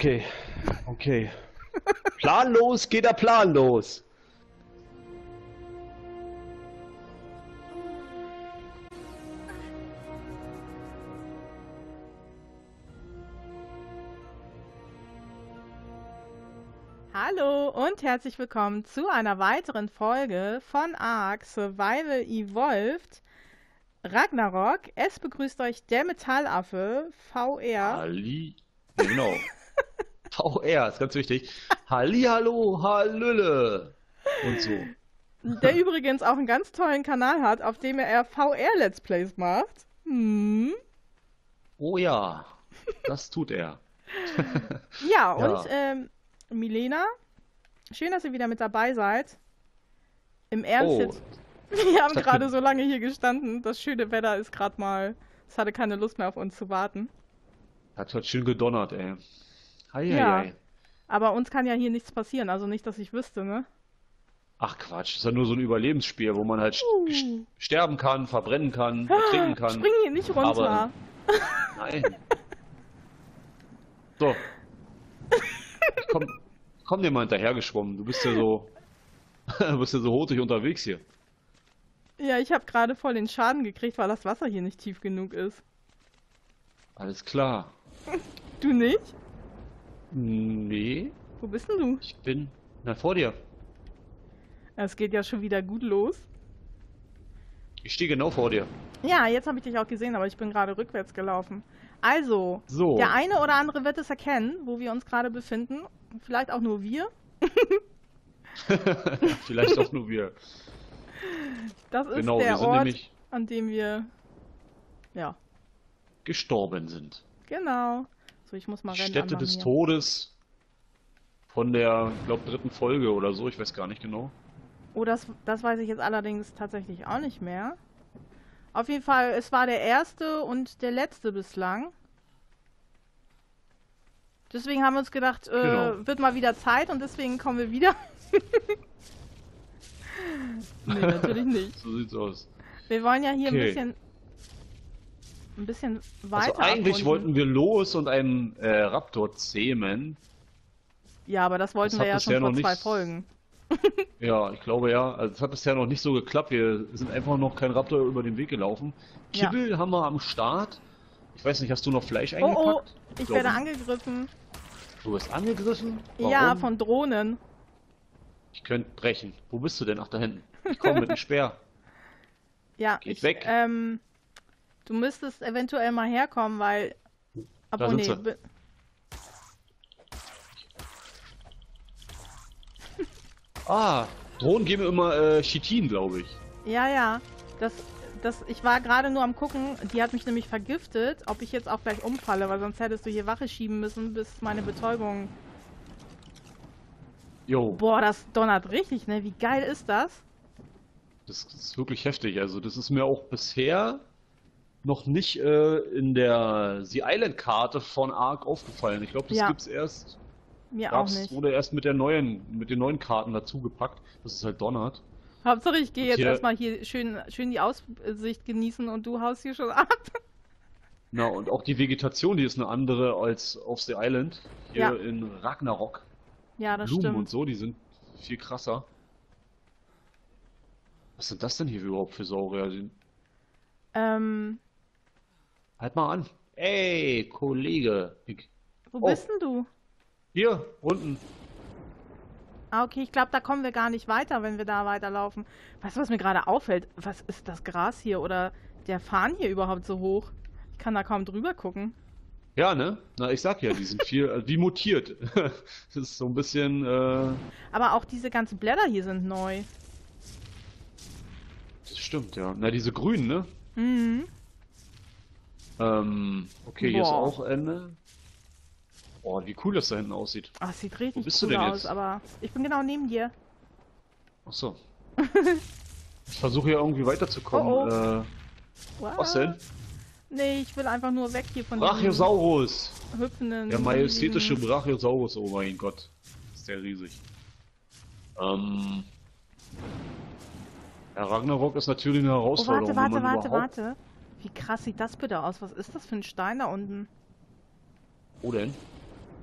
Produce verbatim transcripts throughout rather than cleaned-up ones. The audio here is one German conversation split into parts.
Okay, okay. Planlos geht er planlos. Hallo und herzlich willkommen zu einer weiteren Folge von Ark Survival Evolved Ragnarok. Es begrüßt euch der Metallaffe V R. Halli, genau. V R ist ganz wichtig. Hallihallo, Hallöle. Und so. Der übrigens auch einen ganz tollen Kanal hat, auf dem er V R-Let's Plays macht. Hm. Oh ja, das tut er. Ja, und ähm, Milena, schön, dass ihr wieder mit dabei seid. Im Ernst Oh. jetzt. Wir haben gerade so lange hier gestanden. Das schöne Wetter ist gerade mal. Es hatte keine Lust mehr auf uns zu warten. Hat heute schön gedonnert, ey. Hei, Ja. hei, hei. Aber uns kann ja hier nichts passieren. Also nicht, dass ich wüsste, ne? Ach Quatsch, das ist ja nur so ein Überlebensspiel, wo man halt st- Uh. st- sterben kann, verbrennen kann, ertrinken kann. Spring hier nicht runter. Aber- Nein. So. Komm, komm dir mal hinterhergeschwommen. Du bist ja so. Du bist ja so hurtig unterwegs hier. Ja, ich habe gerade voll den Schaden gekriegt, weil das Wasser hier nicht tief genug ist. Alles klar. Du nicht? Nee, Wo bist denn du? ich bin. Na, vor dir. Es geht ja schon wieder gut los. Ich stehe genau vor dir. Ja, jetzt habe ich dich auch gesehen, aber ich bin gerade rückwärts gelaufen. Also, So. der eine oder andere wird es erkennen, wo wir uns gerade befinden. Vielleicht auch nur wir. Vielleicht auch nur wir. Das ist Genau, der wir sind Ort, nämlich an dem wir... Ja, gestorben sind. genau. So, ich muss mal Die rennen. Stätte des Todes von der, ich glaube, dritten Folge oder so, ich weiß gar nicht genau. Oh, das, das weiß ich jetzt allerdings tatsächlich auch nicht mehr. Auf jeden Fall, es war der erste und der letzte bislang. Deswegen haben wir uns gedacht, äh, Genau. wird mal wieder Zeit und deswegen kommen wir wieder. Nee, natürlich nicht. So sieht's aus. Wir wollen ja hier ein Okay. bisschen ein bisschen Also weiter eigentlich erkunden. wollten wir los und einen äh, Raptor zähmen. Ja, aber das wollten Das wir hat ja bisher schon vor noch zwei nicht- Folgen. Ja, ich glaube ja. Also es hat bisher noch nicht so geklappt. Wir sind einfach noch kein Raptor über den Weg gelaufen. Ja. Kibbel haben wir am Start. Ich weiß nicht, hast du noch Fleisch Oh, eingepackt? oh, ich Glaub werde nicht. angegriffen. Du wirst angegriffen? Warum? Ja, von Drohnen. Ich könnte brechen. Wo bist du denn? Ach, da hinten. Ich komme mit dem Speer. Ja, Geht ich, weg. Ähm, du müsstest eventuell mal herkommen, weil... Da Obwohl, sind nee, sie. bi- Ah, Drohnen geben immer äh, Chitin, glaube ich. ja, ja. Das, das, ich war gerade nur am gucken, die hat mich nämlich vergiftet, ob ich jetzt auch gleich umfalle, weil sonst hättest du hier Wache schieben müssen, bis meine Betäubung... Jo, Boah, das donnert richtig, ne? Wie geil ist das? das ist wirklich heftig. Also das ist mir auch bisher noch nicht äh, in der The Island Karte von Ark aufgefallen. Ich glaube, das Ja. gibt's erst, Mir gab's, auch nicht. wurde erst mit der neuen, mit den neuen Karten dazugepackt, dass es halt donnert. Hauptsache, ich gehe jetzt Hier- erstmal hier schön, schön die Aussicht genießen und du haust hier schon ab. Na, und auch die Vegetation, die ist eine andere als auf The Island. Hier Ja. in Ragnarok. Ja, das Blumen stimmt. und so, die sind viel krasser. Was sind das denn hier überhaupt für Saurier? Die- Ähm, Halt mal an. Ey, Kollege. Ich, wo Oh. bist denn du? hier, unten. Ah, okay, ich glaube, da kommen wir gar nicht weiter, wenn wir da weiterlaufen. Weißt du, was mir gerade auffällt? Was ist das Gras hier oder der Farn hier überhaupt so hoch? Ich kann da kaum drüber gucken. Ja, ne? Na, ich sag ja, die sind viel, also wie mutiert. Das ist so ein bisschen, äh, Aber auch diese ganzen Blätter hier sind neu. das stimmt, ja. Na, diese grünen, ne? Mhm. Ähm, okay, hier ist Boah. auch Ende. Oh, wie cool das da hinten aussieht. Ah, es sieht richtig bist du cool denn aus, jetzt? aber ich bin genau neben dir. Ach so. Ich versuche ja irgendwie weiterzukommen. Oh, oh. Äh, Wow. was denn? Nee, ich will einfach nur weg hier von diesem Brachiosaurus! hüpfenden... Der majestätische riesigen- Brachiosaurus, oh mein Gott. Ist der riesig. Ähm. Ja, Ragnarok ist natürlich eine Oh, Herausforderung, warte, wenn warte, man warte, überhaupt... warte. Wie krass sieht das bitte aus? Was ist das für ein Stein da unten? Wo denn?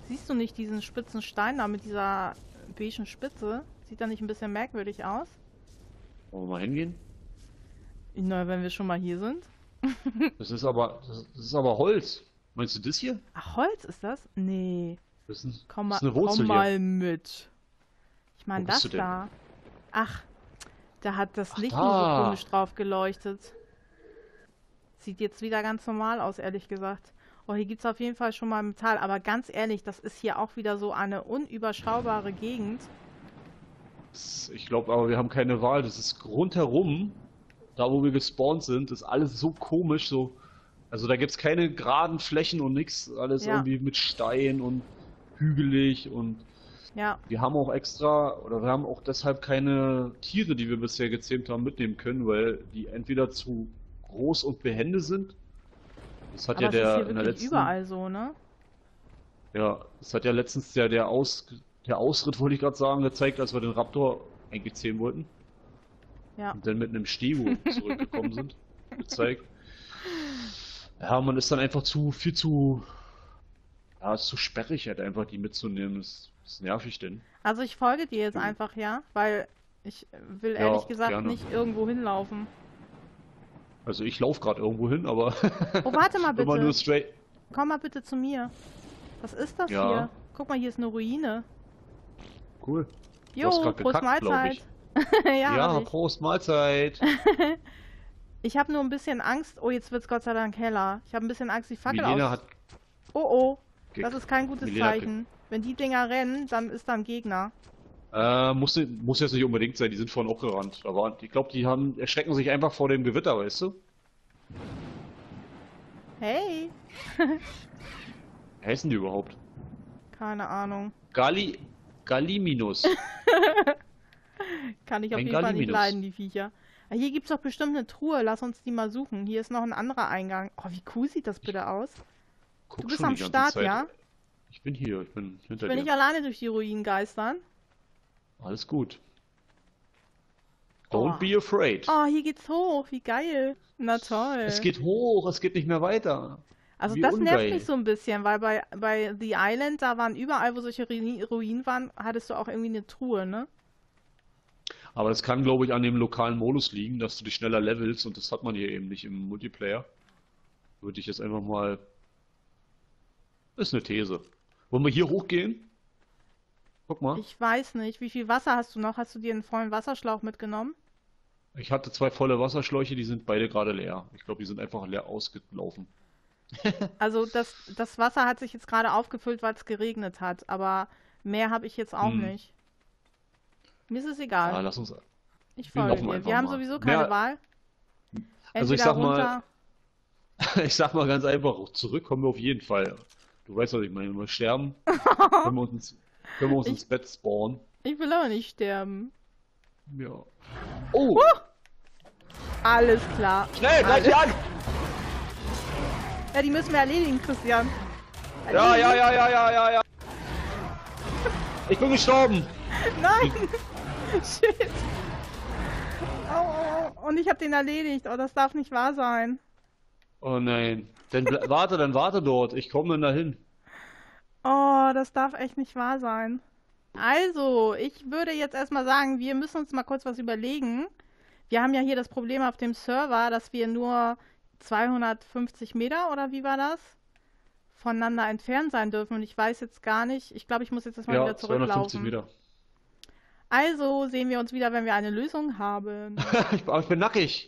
Siehst du nicht diesen spitzen Stein da mit dieser beigen Spitze? Sieht da nicht ein bisschen merkwürdig aus? Wollen wir mal hingehen? Na, wenn wir schon mal hier sind. Das ist aber, das ist aber Holz. Meinst du das hier? Ach, Holz ist das? Nee. Das ist, ein, Komm das mal, ist eine Wurzel komm hier. mal mit. Ich meine, Wo bist das du denn? da. Ach, da hat das Ach, Licht nur so da. komisch drauf geleuchtet. Sieht jetzt wieder ganz normal aus, ehrlich gesagt. Oh, hier gibt es auf jeden Fall schon mal Metall. Aber ganz ehrlich, das ist hier auch wieder so eine unüberschaubare Gegend. Das, ich glaube aber, wir haben keine Wahl. Das ist rundherum, da wo wir gespawnt sind, ist alles so komisch. So, also da gibt es keine geraden Flächen und nichts. Alles Ja. irgendwie mit Stein und hügelig. Und Ja, wir haben auch extra, oder wir haben auch deshalb keine Tiere, die wir bisher gezähmt haben, mitnehmen können, weil die entweder zu groß und behende sind. Das hat aber ja es ist der hier in der wirklich letzten, überall so, ne? ja, das hat ja letztens der, der Aus, der Ausritt, wollte ich gerade sagen, gezeigt, als wir den Raptor eigentlich zähmen wollten Ja. und dann mit einem Stego zurückgekommen sind, gezeigt. Ja, man ist dann einfach zu, viel zu, ja, ist zu sperrig halt einfach, die mitzunehmen. Das, das nervig denn. Also ich folge dir jetzt Mhm. einfach, ja? Weil ich will Ja, ehrlich gesagt gerne. nicht irgendwo hinlaufen. Also ich laufe gerade irgendwo hin, aber Oh, warte mal wenn man nur bitte. straight. Komm mal bitte zu mir. Was ist das Ja. hier? Guck mal, hier ist eine Ruine. Cool. Du Jo, hast grad Prost gekackt, glaub Mahlzeit. ich. ja, Ja, hab ich. Prost, Mahlzeit. Ich habe nur ein bisschen Angst. Oh, jetzt wird's Gott sei Dank heller. Ich habe ein bisschen Angst, die Fackel Milena aus. hat. Oh, oh. ge- Das ist kein gutes Milena hat ge- Zeichen. Wenn die Dinger rennen, dann ist da ein Gegner. Äh, muss, muss jetzt nicht unbedingt sein, die sind vorhin auch gerannt. Aber ich glaube, die haben, erschrecken sich einfach vor dem Gewitter, weißt du? Hey. Wie heißen die überhaupt? Keine Ahnung. Gali, Galiminus. Kann ich auf Ein jeden Fall nicht Galliminus. leiden, die Viecher. Ah, hier gibt's doch bestimmt eine Truhe. Lass uns die mal suchen. Hier ist noch ein anderer Eingang. Oh, wie cool sieht das bitte aus? Guck Du bist schon am die ganze Start, Zeit. ja? Ich bin hier, ich bin hinter Ich will dir. nicht alleine durch die Ruinen geistern. Alles gut. Don't Oh. be afraid. Oh, hier geht's hoch. Wie geil. Na toll. Es geht hoch, es geht nicht mehr weiter. Also wie das nervt ungeil. mich so ein bisschen, weil bei, bei The Island, da waren überall, wo solche Ru- Ruinen waren, hattest du auch irgendwie eine Truhe, ne? Aber das kann, glaube ich, an dem lokalen Modus liegen, dass du dich schneller levelst und das hat man hier eben nicht im Multiplayer. Würde ich jetzt einfach mal. Ist eine These. Wollen wir hier hochgehen? Guck mal, Ich weiß nicht. Wie viel Wasser hast du noch? Hast du dir einen vollen Wasserschlauch mitgenommen? ich hatte zwei volle Wasserschläuche, die sind beide gerade leer. Ich glaube, die sind einfach leer ausgelaufen. Also das, das Wasser hat sich jetzt gerade aufgefüllt, weil es geregnet hat, aber mehr habe ich jetzt auch Hm. nicht. Mir ist es Ah, egal. lass uns. Ich wir folge laufen dir. einfach Wir haben mal. sowieso keine Mehr- Wahl. Also ich Entweder sag mal- runter. Ich sag mal ganz einfach, zurück kommen wir auf jeden Fall. Du weißt, was ich meine. Wenn wir sterben, können wir uns, ins, können wir uns Ich- ins Bett spawnen. Ich will aber nicht sterben. Ja. Oh! Alles klar. Schnell, greif die an! Ja, die müssen wir erledigen, Christian. Ja, ja, ja, ja, ja, ja, ja. Ich bin gestorben. Nein! Shit! Oh, oh, oh. Und ich habe den erledigt. Oh, das darf nicht wahr sein. Oh nein. Dann ble- warte, dann warte dort. Ich komme dann dahin. Oh, das darf echt nicht wahr sein. Also, ich würde jetzt erstmal sagen, wir müssen uns mal kurz was überlegen. Wir haben ja hier das Problem auf dem Server, dass wir nur zweihundertfünfzig Meter, oder wie war das? Voneinander entfernt sein dürfen. Und ich weiß jetzt gar nicht. Ich glaube, ich muss jetzt erstmal Ja, wieder zweihundertfünfzig zurücklaufen. Meter. Also sehen wir uns wieder, wenn wir eine Lösung haben. Ich, aber ich bin nackig.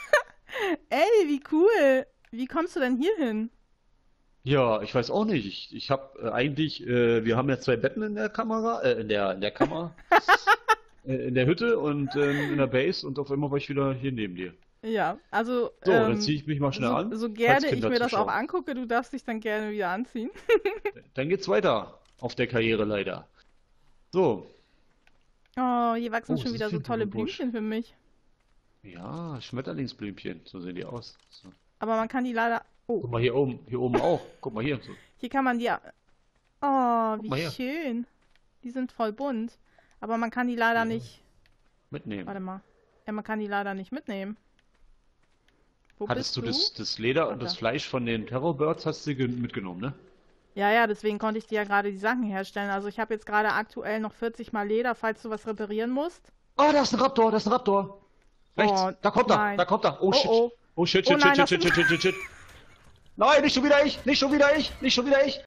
Ey, wie cool! Wie kommst du denn hier hin? Ja, ich weiß auch nicht. Ich, ich habe äh, eigentlich, äh, wir haben ja zwei Betten in der Kamera, äh, in der, in der Kammer, äh, in der Hütte und ähm, in der Base und auf einmal war ich wieder hier neben dir. Ja, also So, ähm, dann ziehe ich mich mal schnell so, an. so falls gerne ich Kinder mir das auch zuschauen. angucke, du darfst dich dann gerne wieder anziehen. Dann geht's weiter auf der Karriere leider. So, Oh, hier wachsen Oh, schon was wieder ist so denn tolle für ein Busch? Blümchen für mich. ja, Schmetterlingsblümchen, so sehen die aus. So. Aber man kann die leider... Oh, Guck mal hier oben, hier oben auch. Guck mal hier. So. hier kann man die... Oh, wie mal her. schön. Die sind voll bunt. Aber man kann die leider Ja. nicht... Mitnehmen. Warte mal. Ja, man kann die leider nicht mitnehmen. Wo Hattest bist du du? das, das Leder und Warte. das Fleisch von den Terrorbirds hast du ge- mitgenommen, ne? Ja, ja, deswegen konnte ich dir ja gerade die Sachen herstellen. Also ich habe jetzt gerade aktuell noch vierzig mal Leder, falls du was reparieren musst. Oh, da ist ein Raptor, da ist ein Raptor. Rechts, Oh, da kommt er, da nein. kommt er. Oh Oh, shit. oh. Oh shit, Oh shit, shit, nein, shit, das shit, sind... shit, shit, shit, shit. Nein, nicht schon wieder ich, nicht schon wieder ich, nicht schon wieder ich.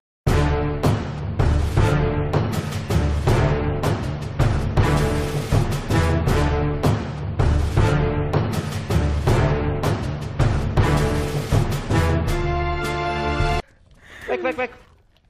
Weg, weg, weg.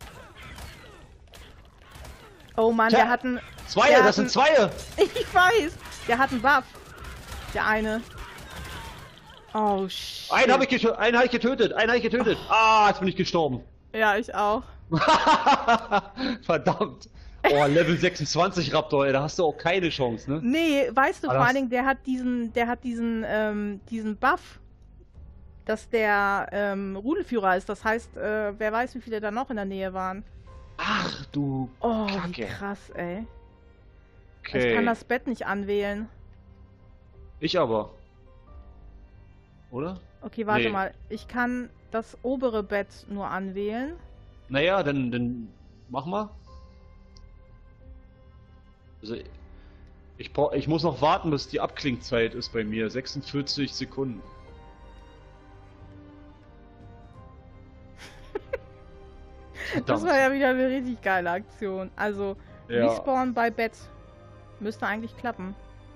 Oh Mann, Tja, der hat einen... Zweie, der das hat sind einen- Zweie. Ich weiß. Der hat einen Buff. Der eine. Oh, shit. Einen habe ich, getö einen hab ich getötet, einen habe ich getötet. Ah, jetzt bin ich gestorben. Ja, ich auch. Verdammt. Oh, Level sechsundzwanzig Raptor, ey, da hast du auch keine Chance, ne? Nee, weißt du, Aber vor allen das- Dingen, der hat diesen, der hat diesen, ähm, diesen Buff, dass der ähm, Rudelführer ist. Das heißt, äh, wer weiß, wie viele da noch in der Nähe waren. Ach, du Oh, wie Kacke. krass, ey. Okay. Ich kann das Bett nicht anwählen. Ich aber. Oder? Okay, warte Nee. mal. Ich kann das obere Bett nur anwählen. Naja, dann, dann mach mal. Also, ich, brauch, ich muss noch warten, bis die Abklingzeit ist bei mir. sechsundvierzig Sekunden. Das war ja wieder eine richtig geile Aktion. Also, Ja. Respawn bei Bett. Müsste eigentlich klappen.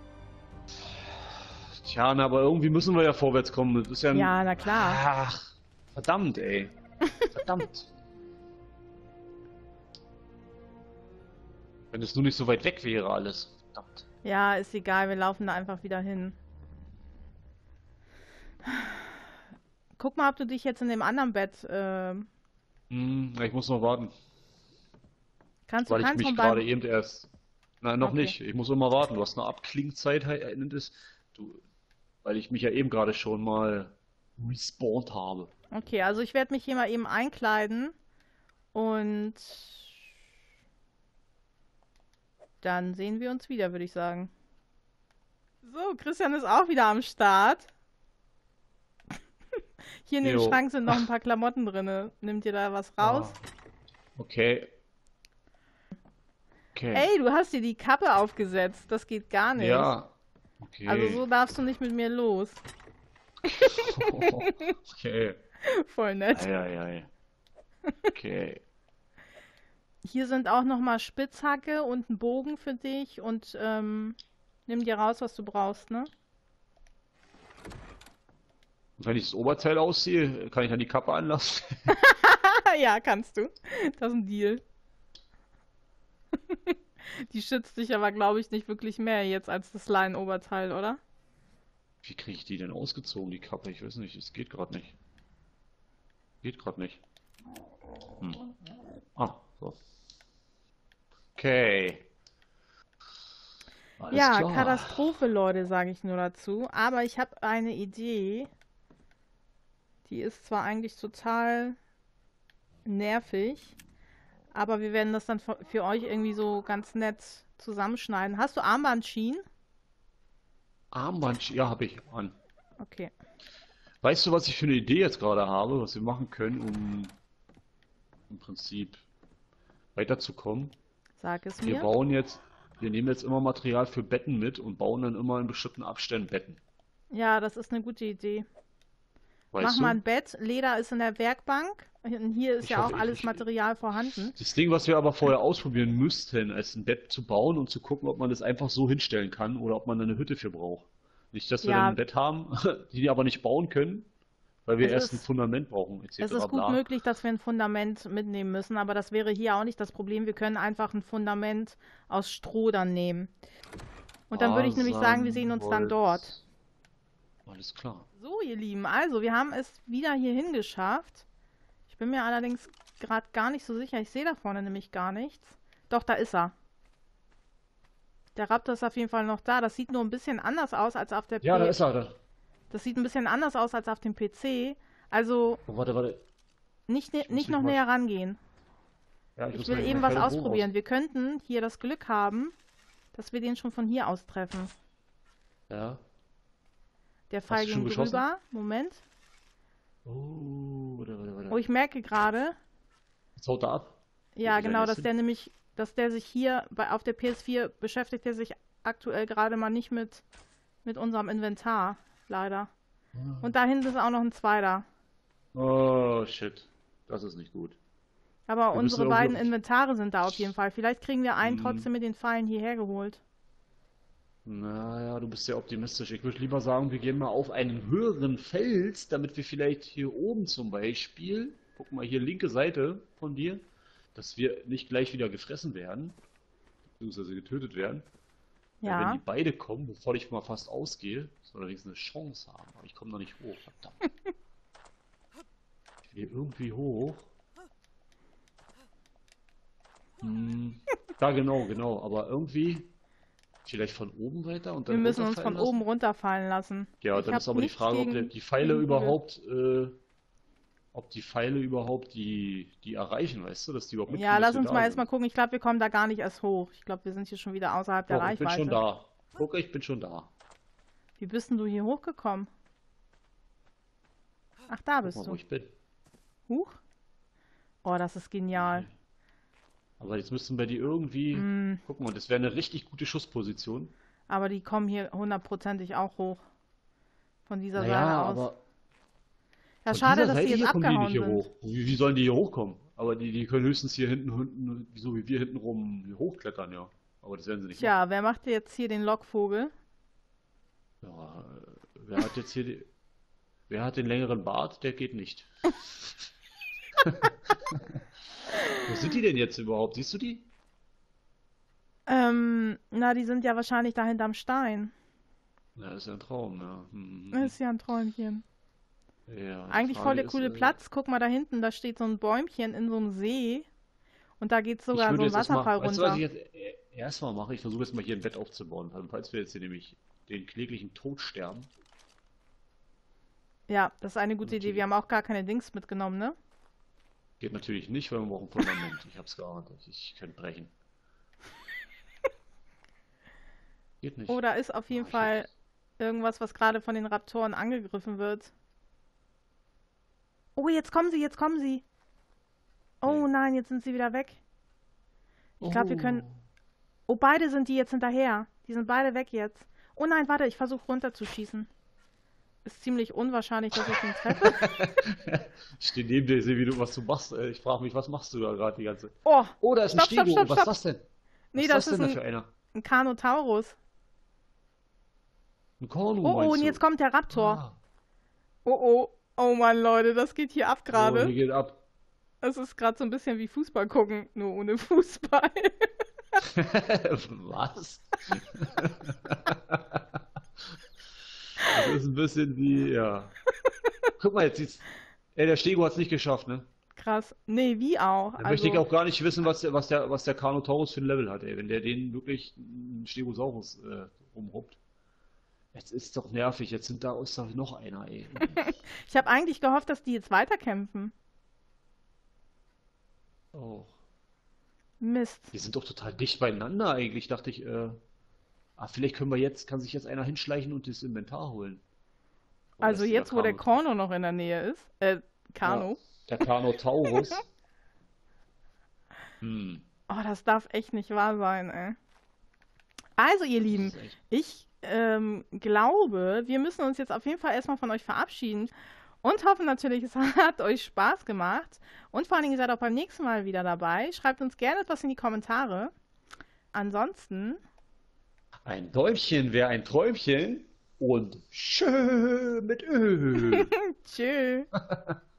Tja, na, aber irgendwie müssen wir ja vorwärts kommen. Das ist ja ein... Ja, na klar. Ach, verdammt, ey. Verdammt. Wenn es nur nicht so weit weg wäre, alles. Verdammt. Ja, ist egal, wir laufen da einfach wieder hin. Guck mal, ob du dich jetzt in dem anderen Bett, äh, Hm, ich muss noch warten. kannst du Weil ich kannst mich von gerade beim... eben erst... Nein, noch Okay. nicht. Ich muss immer warten. Du hast eine Abklingzeit, he- nennt es. Du, weil ich mich ja eben gerade schon mal respawned habe. Okay, also ich werde mich hier mal eben einkleiden und dann sehen wir uns wieder, würde ich sagen. So, Christian ist auch wieder am Start. Hier in dem Jo. Schrank sind noch ein paar Klamotten drin. Nimmt ihr da was raus? Ah, okay. Okay. Ey, du hast dir die Kappe aufgesetzt. Das geht gar nicht. Ja. Okay. Also so darfst du nicht mit mir los. Okay. Voll nett. Eieiei. Okay. Hier sind auch nochmal Spitzhacke und ein Bogen für dich und ähm, nimm dir raus, was du brauchst, ne? Und wenn ich das Oberteil ausziehe, kann ich dann die Kappe anlassen? Ja, kannst du. Das ist ein Deal. Die schützt dich aber, glaube ich, nicht wirklich mehr jetzt als das Leinenoberteil, oder? Wie kriege ich die denn ausgezogen, die Kappe? Ich weiß nicht, es geht gerade nicht. Geht gerade nicht. Hm. Ah, so. Okay. Alles Ja, klar. Katastrophe, Leute, sage ich nur dazu. Aber ich habe eine Idee. Die ist zwar eigentlich total nervig, aber wir werden das dann für für euch irgendwie so ganz nett zusammenschneiden. Hast du Armbandschienen? Armband, ja, habe ich an. Okay. Weißt du, was ich für eine Idee jetzt gerade habe, was wir machen können, um im Prinzip weiterzukommen? Sag es Wir mir. bauen jetzt, wir nehmen jetzt immer Material für Betten mit und bauen dann immer in bestimmten Abständen Betten. Ja, das ist eine gute Idee. Weißt Mach du? mal ein Bett. Leder ist in der Werkbank. Und hier ist Ich ja hoffe, auch ich- alles ich- Material vorhanden. Das Ding, was wir aber vorher ausprobieren müssten, ist ein Bett zu bauen und zu gucken, ob man das einfach so hinstellen kann oder ob man da eine Hütte für braucht. Nicht, dass wir Ja. dann ein Bett haben, die wir aber nicht bauen können, weil wir Es erst ein ist- Fundament brauchen, et cetera Es ist gut bla. möglich, dass wir ein Fundament mitnehmen müssen, aber das wäre hier auch nicht das Problem. Wir können einfach ein Fundament aus Stroh dann nehmen. Und dann würde ich nämlich sagen, wir sehen uns dann dort. Alles klar. So, ihr Lieben, also wir haben es wieder hierhin geschafft. Ich bin mir allerdings gerade gar nicht so sicher. Ich sehe da vorne nämlich gar nichts. Doch, da ist er. Der Raptor ist auf jeden Fall noch da. Das sieht nur ein bisschen anders aus als auf der Ja, da P- ist er. Da. Das sieht ein bisschen anders aus als auf dem P C. Also Oh, warte, warte. nicht, ne- muss nicht mich noch mal- näher rangehen. Ja, Ich muss will mal- eben mal was keine Bogen ausprobieren. aus- Wir könnten hier das Glück haben, dass wir den schon von hier aus treffen. Ja. Der Pfeil du schon ging geschossen? drüber. Moment. Oh, warte, warte, warte. Oh, ich merke gerade, Jetzt haut er ab. Wo Ja, ist er denn genau, jetzt dass hin? der nämlich, dass der sich hier bei, auf der P S vier beschäftigt, der sich aktuell gerade mal nicht mit, mit unserem Inventar, leider. Und da hinten ist auch noch ein zweiter. Oh, shit. Das ist nicht gut. Aber Wir müssen unsere beiden irgendwie... Inventare sind da auf jeden Fall. Vielleicht kriegen wir einen Hm, trotzdem mit den Pfeilen hierher geholt. naja, du bist sehr optimistisch. Ich würde lieber sagen, wir gehen mal auf einen höheren Fels, damit wir vielleicht hier oben zum Beispiel, guck mal hier linke Seite von dir, dass wir nicht gleich wieder gefressen werden, beziehungsweise getötet werden. Weil wenn die Ja, beide kommen, wovon ich mal fast ausgehe, soll er wenigstens eine Chance haben. Aber ich komme noch nicht hoch, verdammt. Ich will hier irgendwie hoch. Hm, da genau, genau. Aber irgendwie vielleicht von oben weiter und wir dann müssen uns runterfallen von oben lassen. runterfallen lassen. Ja, Ich dann ist habe aber die nichts Frage, ob der, gegen, die Pfeile gegen Kugel. überhaupt, äh, ob die Pfeile überhaupt die, die erreichen, weißt du, dass die überhaupt Ja, mitkriegen, dass lass wir uns da mal erstmal sind. gucken. Ich glaube, wir kommen da gar nicht erst hoch. Ich glaube, wir sind hier schon wieder außerhalb der Doch, ich bin schon Reichweite. da. Guck, ich bin schon da. Wie bist denn du hier hochgekommen? Ach, da Guck bist mal, wo du. ich bin. Huch. Oh, das ist genial. Aber jetzt müssten wir die irgendwie. Mm, Guck mal, das wäre eine richtig gute Schussposition. aber die kommen hier hundertprozentig auch hoch. Von dieser Seite Naja, aus. aber Ja, von schade, dieser dass die Seite jetzt hier kommen die nicht abgehauen hier sind. hoch. Wie, wie sollen die hier hochkommen? Aber die, die können höchstens hier hinten, hinten, so wie wir hinten rum hier hochklettern, ja. Aber das werden sie nicht machen. Tja, wer macht jetzt hier den Lockvogel? Ja, äh, wer hat jetzt hier die, wer hat den längeren Bart? Der geht nicht. Wo sind die denn jetzt überhaupt? Siehst du die? Ähm, na, die sind ja wahrscheinlich da hinterm Stein. Ja, das ist ja ein Traum, ja. Hm, Das hm, ist ja ein Träumchen. hm. Ja, die Eigentlich voll Frage der ist, coole äh, Platz. Guck mal da hinten, da steht so ein Bäumchen in so einem See. Und da geht ich sogar so würde ein jetzt erstmal, Wasserfall weißt du, was ich runter. jetzt äh, erstmal mache? Ich versuche jetzt mal hier ein Bett aufzubauen. Also, falls wir jetzt hier nämlich den kläglichen Tod sterben. Ja, das ist eine Und gute Idee. Wir natürlich, haben auch gar keine Dings mitgenommen, ne? geht natürlich nicht, weil wir brauchen Fundament. Ich hab's geahnt. Ich könnte brechen. Geht Oh, nicht. da ist auf jeden Ah, ich hätte. Fall irgendwas, was gerade von den Raptoren angegriffen wird. Oh, jetzt kommen sie, jetzt kommen sie. Oh Nee. nein, jetzt sind sie wieder weg. Ich glaube, wir können. Oh. Oh, beide sind die jetzt hinterher. Die sind beide weg jetzt. Oh nein, warte, ich versuche runterzuschießen. Ist ziemlich unwahrscheinlich, dass ich ihn treffe. Ich stehe neben dir, sehe, wie du was du machst. Äh, Ich frage mich, was machst du da gerade die ganze Zeit? Oh, Oh, da ist ein stopp, stopp, Stego. stopp, Was ist stopp. das denn? Was Nee, ist das das ist denn da ein, für einer? ein Carnotaurus. Ein Kornu, Oh, oh, und meinst jetzt du? kommt der Raptor. Ah. Oh, oh. Oh Mann, Leute, das geht hier ab Oh, gerade. hier geht ab. Es ist gerade so ein bisschen wie Fußball gucken, nur ohne Fußball. Was? Das ist ein bisschen wie, ja. Guck mal, jetzt sieht's. Ey, der Stego hat's nicht geschafft, ne? Krass. Nee, wie auch. Dann möchte ich Also, auch gar nicht wissen, was der, was der, was der Carnotaurus für ein Level hat, ey. Wenn der den wirklich einen Stegosaurus äh, rumruppt. Jetzt ist doch nervig, jetzt sind da ist doch noch einer, ey. ich habe eigentlich gehofft, dass die jetzt weiterkämpfen. Oh. Mist. Die sind doch total dicht beieinander eigentlich, dachte ich, äh. Ah, vielleicht können wir jetzt, kann sich jetzt einer hinschleichen und das Inventar holen. Oder Also ist dieser jetzt, wo der Carno. Korno noch in der Nähe ist, äh, Ja, Kano. der Carnotaurus. Hm, Oh, das darf echt nicht wahr sein, ey. Also, ihr das Lieben, ist echt. ich ähm, glaube, wir müssen uns jetzt auf jeden Fall erstmal von euch verabschieden und hoffen natürlich, es hat euch Spaß gemacht und vor allen Dingen ihr seid auch beim nächsten Mal wieder dabei. Schreibt uns gerne etwas in die Kommentare. Ansonsten, Ein Däumchen wäre ein Träumchen und schön mit Ö. tschö.